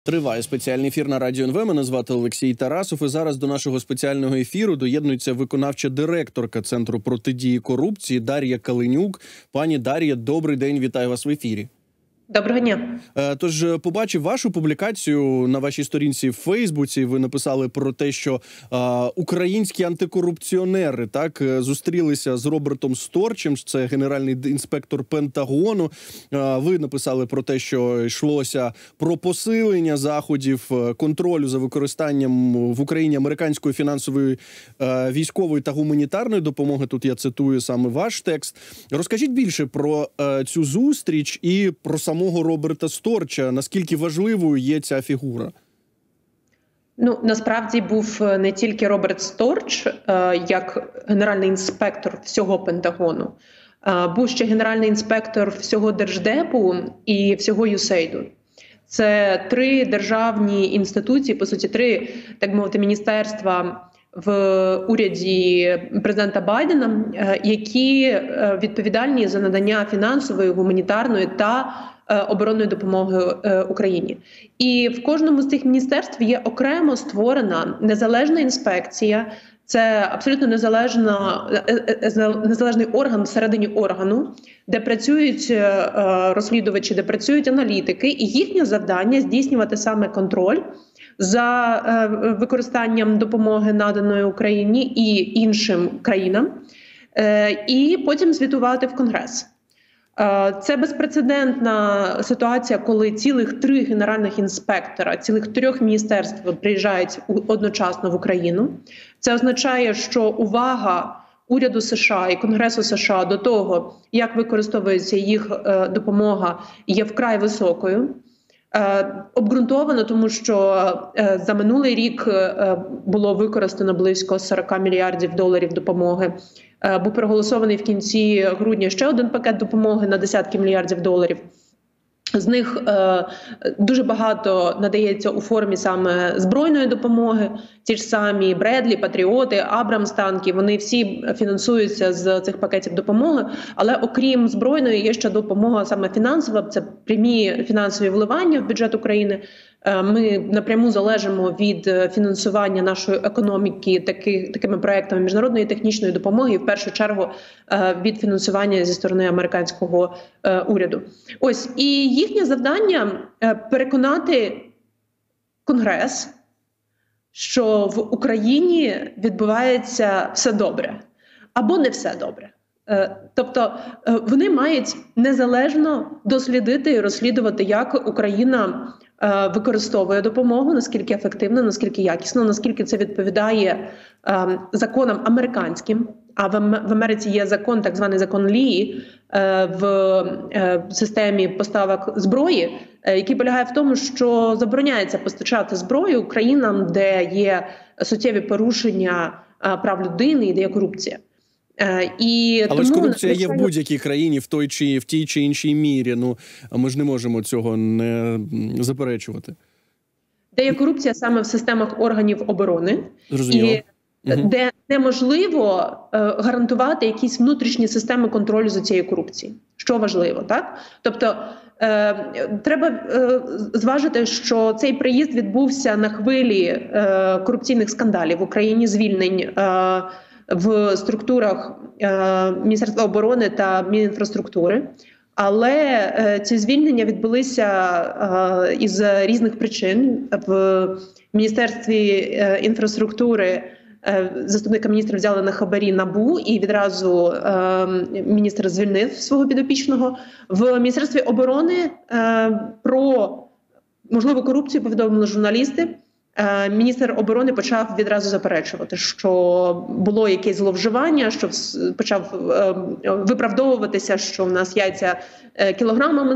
Триває спеціальний ефір на Радіо НВ. Мене звати Олексій Тарасов. І зараз до нашого спеціального ефіру доєднується виконавча директорка Центру протидії корупції Дар'я Калинюк. Пані Дар'я, добрий день, вітаю вас в ефірі. Доброго дня. Тож, побачив вашу публікацію на вашій сторінці в Фейсбуці. Ви написали про те, що українські антикорупціонери зустрілися з Робертом Сторчем, це генеральний інспектор Пентагону. Ви написали про те, що йшлося про посилення заходів контролю за використанням в Україні американської фінансової, військової та гуманітарної допомоги. Тут я цитую саме ваш текст. Розкажіть більше про цю зустріч і про самого Роберта Сторча. Наскільки важливою є ця фігура? Насправді був не тільки Роберт Сторч, як генеральний інспектор всього Пентагону. Був ще генеральний інспектор всього Держдепу і всього USAID. Це три державні інституції, по суті, три, так мовити, міністерства в уряді президента Байдена, які відповідальні за надання фінансової, гуманітарної та оборонної допомоги Україні. І в кожному з цих міністерств є окремо створена незалежна інспекція. Це абсолютно незалежний орган всередині органу, де працюють розслідувачі, де працюють аналітики, і їхнє завдання здійснювати саме контроль за використанням допомоги, наданої Україні і іншим країнам, і потім звітувати в Конгрес. Це безпрецедентна ситуація, коли цілих три генеральних інспектора, цілих трьох міністерств приїжджають одночасно в Україну. Це означає, що увага уряду США і Конгресу США до того, як використовується їх допомога, є вкрай високою. Обґрунтовано, тому що за минулий рік було використано близько 40 мільярдів доларів допомоги. Був проголосований в кінці грудня ще один пакет допомоги на десятки мільярдів доларів. З них дуже багато надається у формі саме збройної допомоги. Ті ж самі Бредлі, Патріоти, Абрамс танки, вони всі фінансуються з цих пакетів допомоги. Але окрім збройної є ще допомога саме фінансова, це прямі фінансові вливання в бюджет України. Ми напряму залежимо від фінансування нашої економіки такими проектами міжнародної технічної допомоги і в першу чергу від фінансування зі сторони американського уряду. Ось, і їхнє завдання переконати Конгрес, що в Україні відбувається все добре або не все добре. Тобто вони мають незалежно дослідити і розслідувати, як Україна використовує допомогу, наскільки ефективно, наскільки якісно, наскільки це відповідає законам американським. А в Америці є закон, так званий закон Лі, в системі поставок зброї, який полягає в тому, що забороняється постачати зброю країнам, де є суттєві порушення прав людини і де є корупція. Але ж корупція є в будь-якій країні в тій чи іншій мірі. Ми ж не можемо цього не заперечувати. Де є корупція саме в системах органів оборони. Зрозуміло. Де неможливо гарантувати якісь внутрішні системи контролю за цією корупцією. Що важливо, так? Тобто треба зважити, що цей приїзд відбувся на хвилі корупційних скандалів в Україні, звільнень в структурах Міністерства оборони та Мінінфраструктури. Але ці звільнення відбулися із різних причин. В Міністерстві інфраструктури заступника міністра взяли на хабарі НАБУ, і відразу міністр звільнив свого підопічного. В Міністерстві оборони про можливу корупцію повідомили журналісти. Міністр оборони почав відразу заперечувати, що було якесь зловживання, що почав виправдовуватися, що в нас яйця кілограмами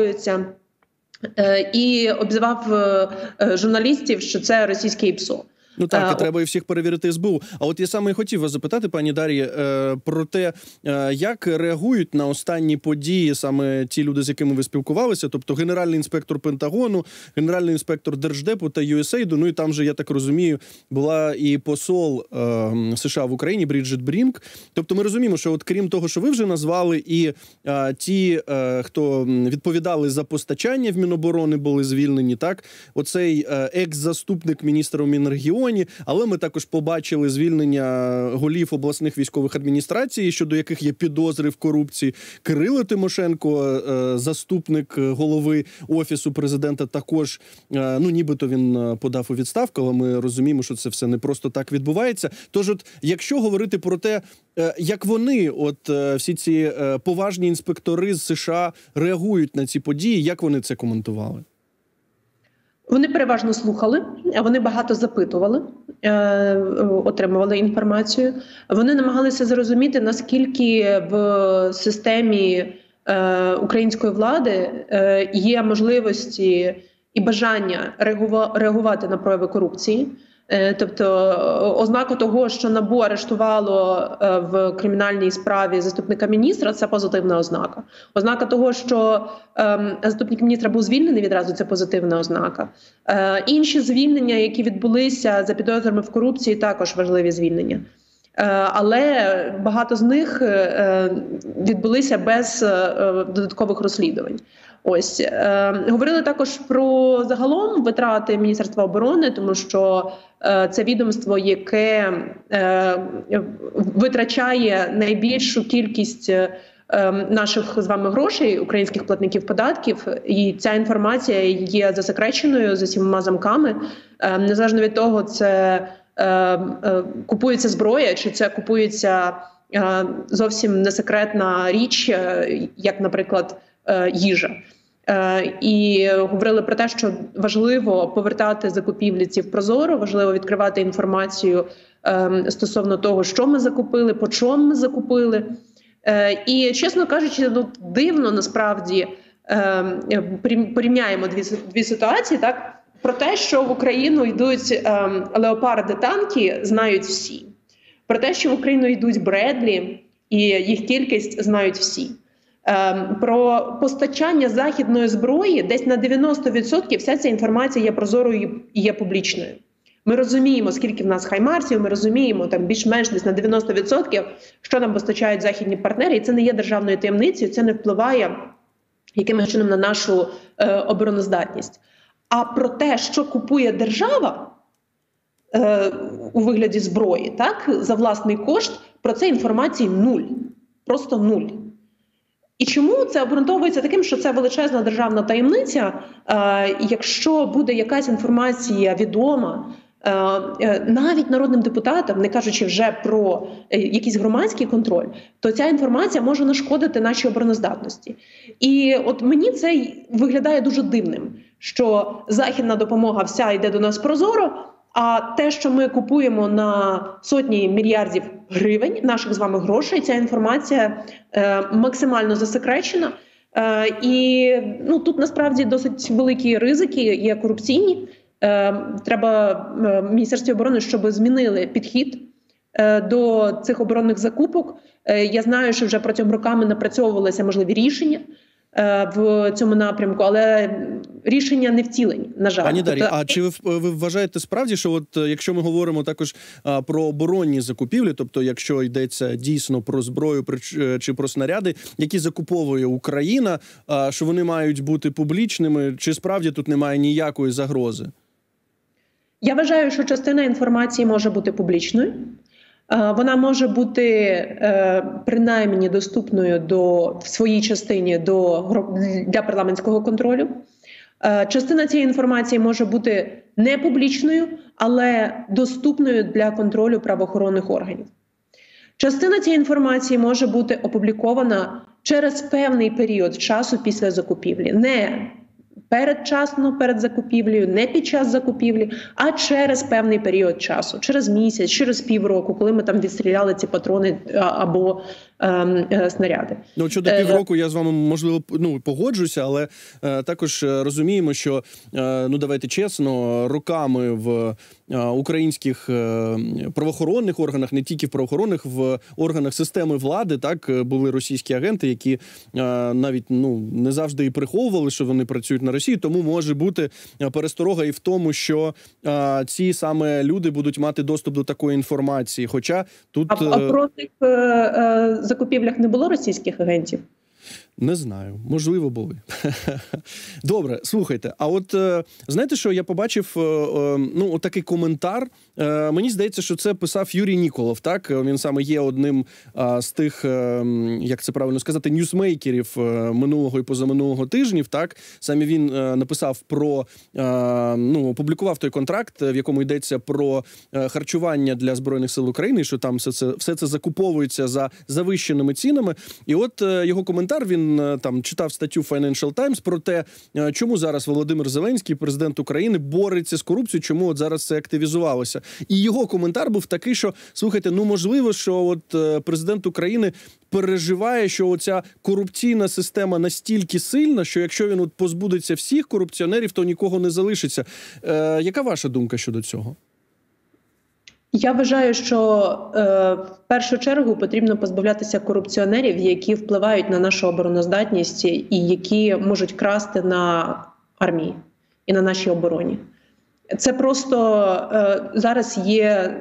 закуповуються, і обзивав журналістів, що це російське ІПСО. Ну так, і треба і всіх перевірити СБУ. А от я саме і хотів вас запитати, пані Дар'ї, про те, як реагують на останні події саме ті люди, з якими ви спілкувалися, тобто генеральний інспектор Пентагону, генеральний інспектор Держдепу та USAID, ну і там же, я так розумію, була і посол США в Україні Бріджит Брінк. Тобто ми розуміємо, що от крім того, що ви вже назвали, і ті, хто відповідали за постачання в Міноборони, були звільнені, так? Оцей екс-заступник міністра у Мінрегіоні, але ми також побачили звільнення голів обласних військових адміністрацій, щодо яких є підозри в корупції. Кирило Тимошенко, заступник голови Офісу президента, також, ну нібито він подав у відставку, але ми розуміємо, що це все не просто так відбувається. Тож от, якщо говорити про те, як вони, от всі ці поважні інспектори з США реагують на ці події, як вони це коментували? Вони переважно слухали, вони багато запитували, отримували інформацію. Вони намагалися зрозуміти, наскільки в системі української влади є можливості і бажання реагувати на прояви корупції. Тобто ознака того, що НАБУ арештувало в кримінальній справі заступника міністра, це позитивна ознака. Ознака того, що заступник міністра був звільнений відразу, це позитивна ознака. Інші звільнення, які відбулися за підозрами в корупції, також важливі звільнення. Але багато з них відбулися без додаткових розслідувань. Ось говорили також про загалом витрати Міністерства оборони, тому що це відомство, яке витрачає найбільшу кількість наших з вами грошей, українських платників податків, і ця інформація є засекреченою за 7 замками, незалежно від того, це купується зброя, чи це купується зовсім несекретна річ, як, наприклад, їжа. І говорили про те, що важливо повертати закупівлі ці в прозоро, важливо відкривати інформацію стосовно того, що ми закупили, по чому ми закупили. І, чесно кажучи, ну, дивно насправді порівняємо дві ситуації, так? Про те, що в Україну йдуть леопарди танки, знають всі. Про те, що в Україну йдуть Бредлі і їх кількість знають всі. Про постачання західної зброї десь на 90% вся ця інформація є прозорою і є публічною. Ми розуміємо, скільки в нас хаймарсів, ми розуміємо там більш-менш десь на 90%, що нам постачають західні партнери, і це не є державною таємницею, це не впливає якимось чином на нашу обороноздатність. А про те, що купує держава у вигляді зброї, так, за власний кошт, про це інформації нуль. Просто нуль. І чому це обґрунтовується таким, що це величезна державна таємниця? Якщо буде якась інформація відома, навіть народним депутатам, не кажучи вже про якийсь громадський контроль, то ця інформація може нашкодити нашій обороноздатності. І от мені це виглядає дуже дивним, що західна допомога вся йде до нас прозоро, а те, що ми купуємо на сотні мільярдів гривень наших з вами грошей, ця інформація максимально засекречена. І ну, тут насправді досить великі ризики, є корупційні. Треба Міністерстві оборони, щоб змінили підхід до цих оборонних закупок. Я знаю, що вже протягом роками напрацьовувалися можливі рішення в цьому напрямку, але рішення не втілені, на жаль. Пані Дар'я, а чи ви вважаєте справді, що от якщо ми говоримо також про оборонні закупівлі, тобто якщо йдеться дійсно про зброю чи про снаряди, які закуповує Україна, що вони мають бути публічними, чи справді тут немає ніякої загрози? Я вважаю, що частина інформації може бути публічною. Вона може бути принаймні доступною в своїй частині для парламентського контролю. Частина цієї інформації може бути не публічною, але доступною для контролю правоохоронних органів. Частина цієї інформації може бути опублікована через певний період часу після закупівлі. Не передчасно перед закупівлею, не під час закупівлі, а через певний період часу, через місяць, через півроку, коли ми там відстріляли ці патрони або снаряди. Ну, щодо півроку я з вами, можливо, погоджуся, але також розуміємо, що, давайте чесно, роками в українських правоохоронних органах, не тільки в правоохоронних, в органах системи влади, так, були російські агенти, які навіть, не завжди і приховували, що вони працюють на Росії, тому може бути пересторога і в тому, що ці саме люди будуть мати доступ до такої інформації, хоча тут... А про тих закупівлях не було російських агентів? Не знаю, можливо, були. Добре, слухайте, а от знаєте, що я побачив, такий коментар, мені здається, що це писав Юрій Ніколов, так? Він саме є одним з тих, як це правильно сказати, ньюсмейкерів минулого і позаминулого тижнів, так? Саме він написав про, опублікував той контракт, в якому йдеться про харчування для Збройних сил України, що там все це закуповується за завищеними цінами. І от його коментар, він там читав статтю Financial Times про те, чому зараз Володимир Зеленський, президент України, бореться з корупцією, чому от зараз це активізувалося. І його коментар був такий, що, слухайте, можливо, що от президент України переживає, що оця корупційна система настільки сильна, що якщо він от позбудеться всіх корупціонерів, то нікого не залишиться. Яка ваша думка щодо цього? Я вважаю, що в першу чергу потрібно позбавлятися корупціонерів, які впливають на нашу обороноздатність і які можуть красти на армії і на нашій обороні. Це просто зараз є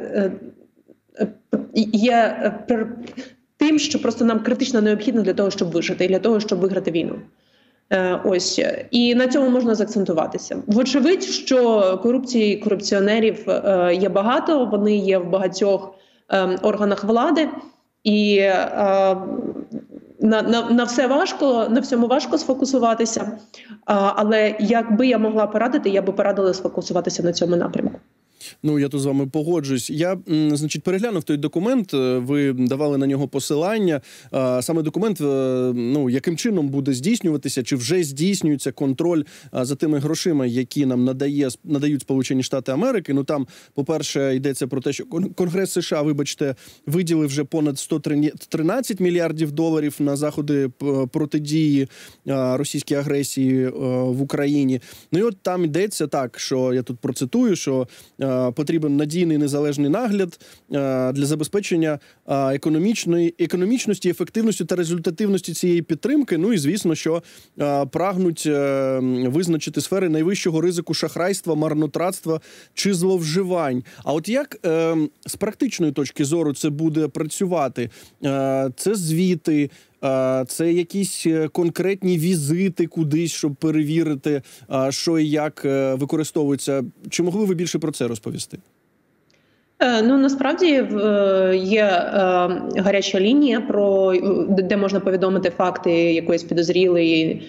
тим, що просто нам критично необхідно для того, щоб вижити і для того, щоб виграти війну. Ось. І на цьому можна заакцентуватися. Вочевидь, що корупції, корупціонерів є багато, вони є в органах влади, і на всьому важко сфокусуватися. Але якби я могла порадити, я би порадила сфокусуватися на цьому напрямку. Я тут з вами погоджуюсь. Я, переглянув той документ, ви давали на нього посилання. Саме документ, яким чином буде здійснюватися, чи вже здійснюється контроль за тими грошима, які нам надають Сполучені Штати Америки. Там, по-перше, йдеться про те, що Конгрес США, виділив вже понад 113 мільярдів доларів на заходи протидії російській агресії в Україні. І от там йдеться так, що, я тут процитую, що потрібен надійний незалежний нагляд для забезпечення економічності, ефективності та результативності цієї підтримки. І, звісно, що прагнуть визначити сфери найвищого ризику шахрайства, марнотратства чи зловживань. А от як з практичної точки зору це буде працювати? Це звіти, це якісь конкретні візити кудись, щоб перевірити, що і як використовується. Чи могли ви більше про це розповісти? Насправді є гаряча лінія, де можна повідомити факти якоїсь підозрілої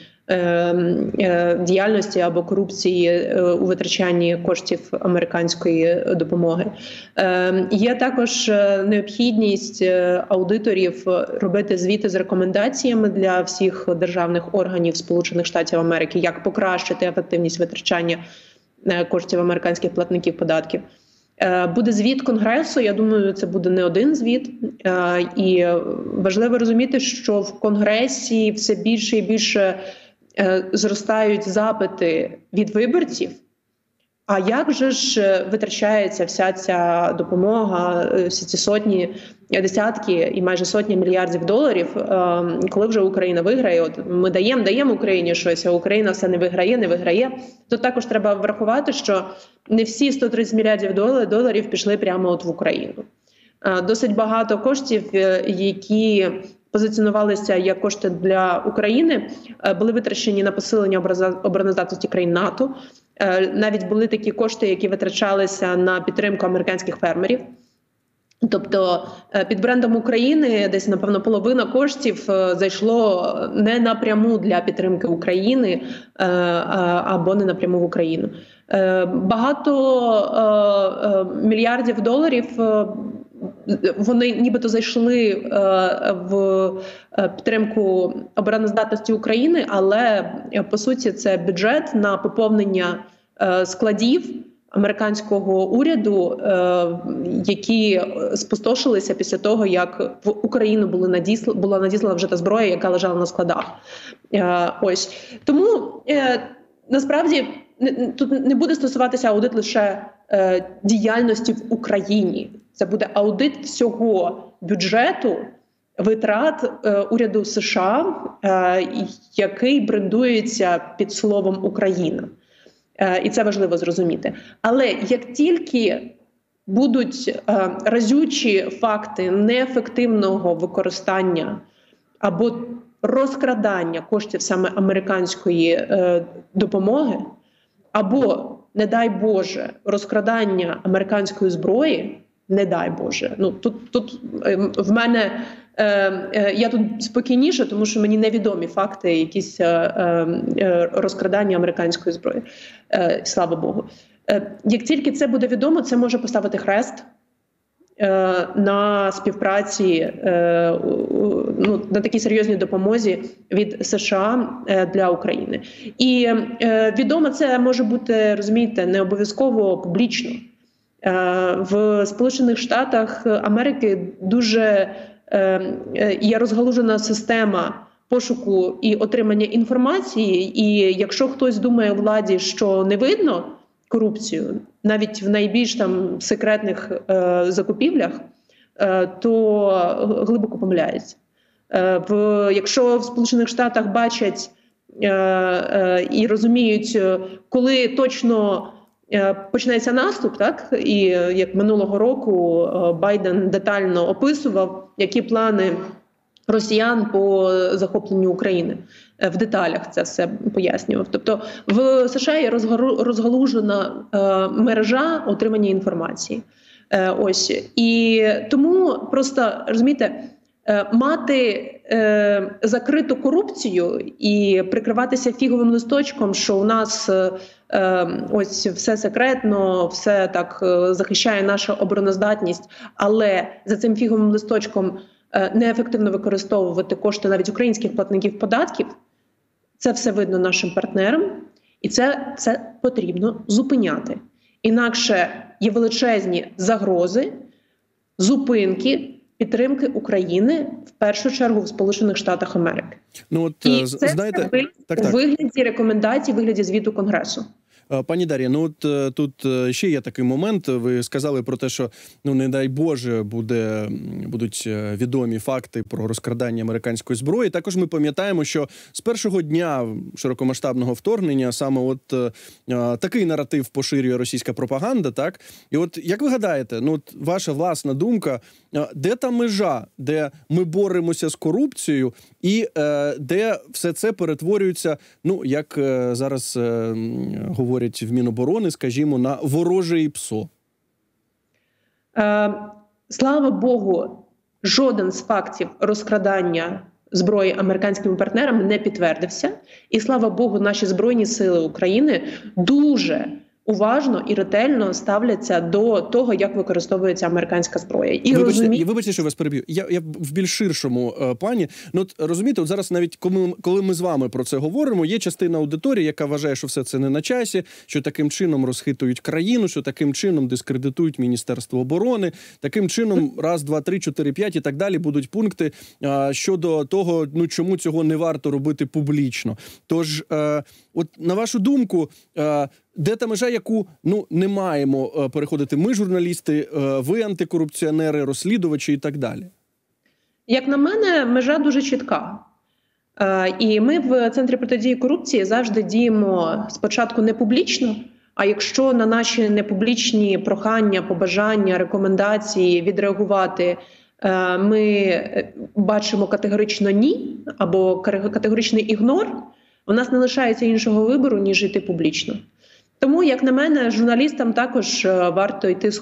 діяльності або корупції у витрачанні коштів американської допомоги. Є також необхідність аудиторів робити звіти з рекомендаціями для всіх державних органів Сполучених Штатів Америки, як покращити ефективність витрачання коштів американських платників податків. Буде звіт Конгресу, я думаю, це буде не один звіт. І важливо розуміти, що в Конгресі все більше і більше зростають запити від виборців. А як же ж витрачається вся ця допомога, всі ці сотні, десятки і майже сотні мільярдів доларів, коли вже Україна виграє? От ми даємо Україні щось, а Україна все не виграє. Тут також треба врахувати, що не всі 130 мільярдів доларів пішли прямо от в Україну. Досить багато коштів, які позиціонувалися як кошти для України, були витрачені на посилення обороноздатності країн НАТО. Навіть були такі кошти, які витрачалися на підтримку американських фермерів. Тобто під брендом України десь, напевно, половина коштів зайшло не напряму для підтримки України або не напряму в Україну. Багато мільярдів доларів вони нібито зайшли в підтримку обороноздатності України, але по суті це бюджет на поповнення складів американського уряду, які спустошилися після того, як в Україну була надіслана вже та зброя, яка лежала на складах. Ось. Тому, насправді, тут не буде стосуватися аудит лише діяльності в Україні. Це буде аудит всього бюджету, витрат уряду США, який брендується під словом «Україна». І це важливо зрозуміти. Але як тільки будуть разючі факти неефективного використання або розкрадання коштів саме американської допомоги, або, не дай Боже, розкрадання американської зброї, не дай Боже. Ну, тут в мене, я тут спокійніше, тому що мені невідомі факти якісь розкрадання американської зброї. Слава Богу. Як тільки це буде відомо, це може поставити хрест на співпраці, на такій серйозній допомозі від США для України. І відомо це може бути, розумієте, не обов'язково публічно. В Сполучених Штатах Америки дуже є розгалужена система пошуку і отримання інформації, і якщо хтось думає у владі, що не видно корупцію, навіть в найбільш там секретних закупівлях, то глибоко помиляється. Якщо в Сполучених Штатах бачать і розуміють, коли точно почнеться наступ, так, і як минулого року Байден детально описував, які плани росіян по захопленню України. В деталях це все пояснював. Тобто в США є розгалужена мережа отримання інформації. Ось. І тому просто, розумієте, мати закриту корупцію і прикриватися фіговим листочком, що у нас ось все секретно, все так захищає наша обороноздатність, але за цим фіговим листочком неефективно використовувати кошти навіть українських платників податків, це все видно нашим партнерам, і це потрібно зупиняти. Інакше є величезні загрози, зупинки, підтримки України, в першу чергу в Сполучених Штатах Америки. Ну, от, і це знаєте, у вигляді рекомендацій, у вигляді звіту Конгресу. Пані Дар'я, ну от тут ще є такий момент. Ви сказали про те, що, ну не дай Боже, будуть відомі факти про розкрадання американської зброї. Також ми пам'ятаємо, що з першого дня широкомасштабного вторгнення саме от такий наратив поширює російська пропаганда, так? І от як ви гадаєте, ну от ваша власна думка, де та межа, де ми боремося з корупцією і де все це перетворюється, ну, як зараз говорять в Міноборони, скажімо, на вороже ІПСО? Слава Богу, жоден з фактів розкрадання зброї американськими партнерами не підтвердився. І слава Богу, наші Збройні Сили України дуже уважно і ретельно ставляться до того, як використовується американська зброя. І вибачте, що вас переб'ю. Я в більш ширшому плані. Ну, от, розумієте, от зараз навіть коли ми з вами про це говоримо, є частина аудиторії, яка вважає, що все це не на часі, що таким чином розхитують країну, що таким чином дискредитують Міністерство оборони, таким чином раз, два, три, чотири, п'ять і так далі будуть пункти щодо того, ну, чому цього не варто робити публічно. Тож, от на вашу думку, де та межа, яку, ну, не маємо переходити ми, журналісти, ви антикорупціонери, розслідувачі і так далі? Як на мене, межа дуже чітка. І ми в Центрі протидії корупції завжди діємо спочатку не публічно, а якщо на наші непублічні прохання, побажання, рекомендації відреагувати ми бачимо категорично ні, або категоричний ігнор, у нас не лишається іншого вибору, ніж йти публічно. Тому, як на мене, журналістам також варто йти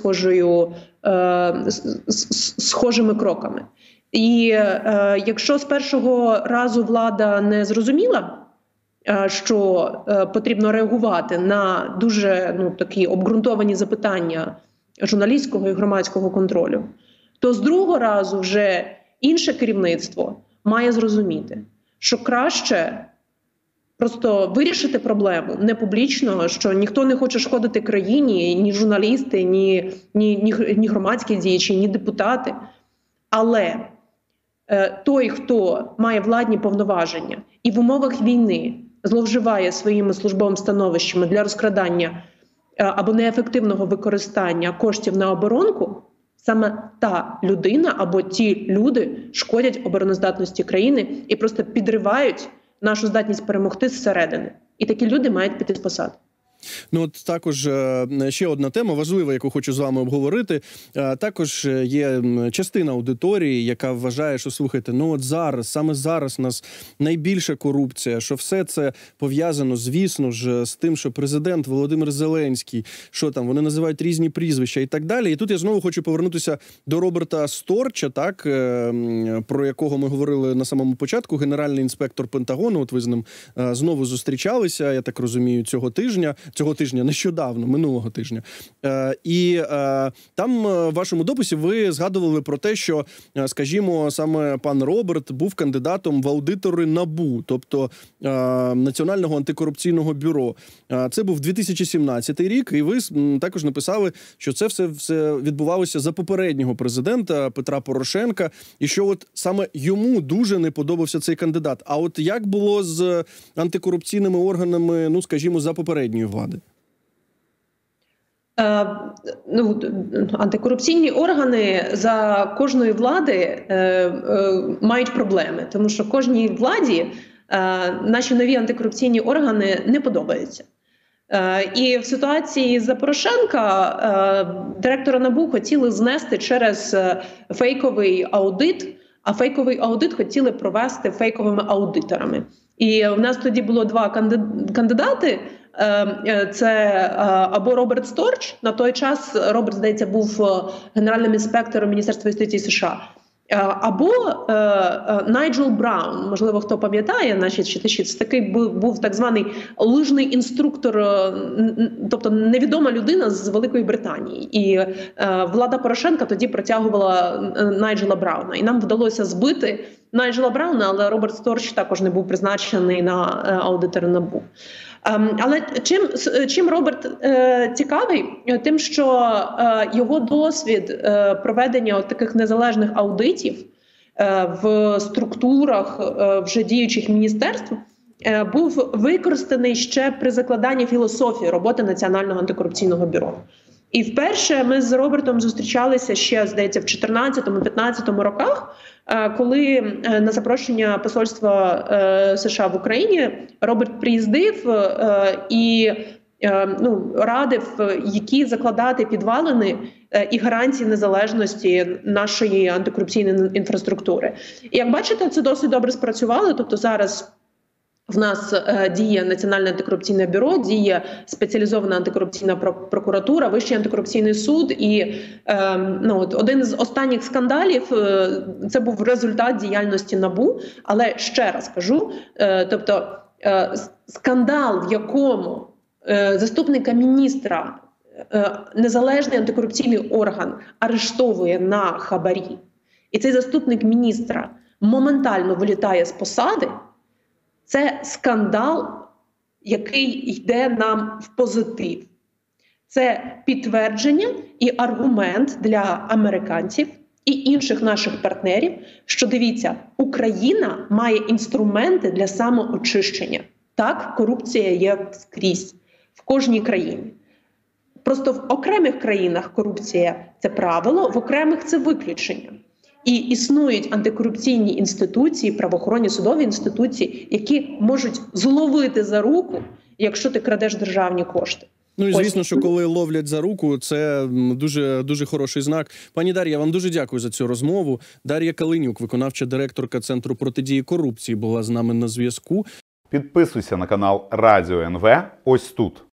схожими кроками. І якщо з першого разу влада не зрозуміла, що потрібно реагувати на дуже такі обґрунтовані запитання журналістського і громадського контролю, то з другого разу вже інше керівництво має зрозуміти, що краще просто вирішити проблему не публічно, що ніхто не хоче шкодити країні, ні журналісти, ні громадські діячі, ні депутати. Але той, хто має владні повноваження і в умовах війни зловживає своїми службовими становищами для розкрадання або неефективного використання коштів на оборонку, саме та людина або ті люди шкодять обороноздатності країни і просто підривають нашу здатність перемогти зсередини. І такі люди мають піти з посад. Ну, от також ще одна тема важлива, яку хочу з вами обговорити. Також є частина аудиторії, яка вважає, що, слухайте, ну от зараз, саме зараз у нас найбільша корупція, що все це пов'язано, звісно ж, з тим, що президент Володимир Зеленський, що там, вони називають різні прізвища і так далі. І тут я знову хочу повернутися до Роберта Сторча, так, про якого ми говорили на самому початку, генеральний інспектор Пентагону, от ви з ним знову зустрічалися, я так розумію, цього тижня, нещодавно, минулого тижня. І там в вашому дописі ви згадували про те, що, скажімо, саме пан Роберт був кандидатом в аудитори НАБУ, тобто Національного антикорупційного бюро. Це був 2017 рік, і ви також написали, що це все відбувалося за попереднього президента Петра Порошенка, і що от саме йому дуже не подобався цей кандидат. А от як було з антикорупційними органами, ну, скажімо, за попередньої влади? Антикорупційні органи за кожної влади мають проблеми, тому що кожній владі наші нові антикорупційні органи не подобаються. І в ситуації за Порошенка директора НАБУ хотіли знести через фейковий аудит, а фейковий аудит хотіли провести фейковими аудиторами. І в нас тоді було два кандидати. Це або Роберт Сторч, на той час Роберт, здається, був генеральним інспектором Міністерства юстиції США, або Найджел Браун, можливо, хто пам'ятає, наші читачі, це такий був так званий лижний інструктор, тобто невідома людина з Великої Британії. І влада Порошенка тоді протягувала Найджела Брауна. І нам вдалося збити Найджела Брауна, але Роберт Сторч також не був призначений на аудитора НАБУ. Але чим Роберт цікавий? Тим, що його досвід проведення таких незалежних аудитів в структурах вже діючих міністерств був використаний ще при закладанні філософії роботи Національного антикорупційного бюро. І вперше ми з Робертом зустрічалися ще, здається, в 2014-2015 роках, коли на запрошення посольства США в Україні Роберт приїздив і радив, які закладати підвалини і гарантії незалежності нашої антикорупційної інфраструктури. І як бачите, це досить добре спрацювало, тобто зараз в нас діє Національне антикорупційне бюро, діє спеціалізована антикорупційна прокуратура, Вищий антикорупційний суд. І один з останніх скандалів – це був результат діяльності НАБУ. Але ще раз кажу, тобто скандал, в якому заступника міністра незалежний антикорупційний орган арештовує на хабарі, і цей заступник міністра моментально вилітає з посади, це скандал, який йде нам в позитив. Це підтвердження і аргумент для американців і інших наших партнерів, що, дивіться, Україна має інструменти для самоочищення. Так, корупція є скрізь, в кожній країні. Просто в окремих країнах корупція – це правило, в окремих – це виключення. І існують антикорупційні інституції, правоохоронні судові інституції, які можуть зловити за руку, якщо ти крадеш державні кошти. Ну і звісно, що коли ловлять за руку, це дуже хороший знак. Пані Дар'я, я вам дуже дякую за цю розмову. Дар'я Калинюк, виконавча директорка Центру протидії корупції, була з нами на зв'язку. Підписуйся на канал Радіо НВ ось тут.